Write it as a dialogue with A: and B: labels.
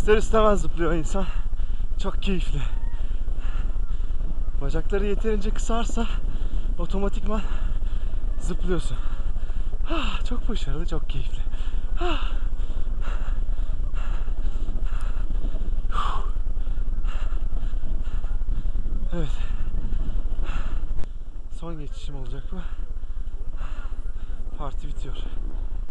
A: İster istemez zıplıyor insan. Çok keyifli. Bacakları yeterince kısarsa otomatikman zıplıyorsun. Çok başarılı, çok keyifli. Evet. Son geçişim olacak bu. Parti bitiyor.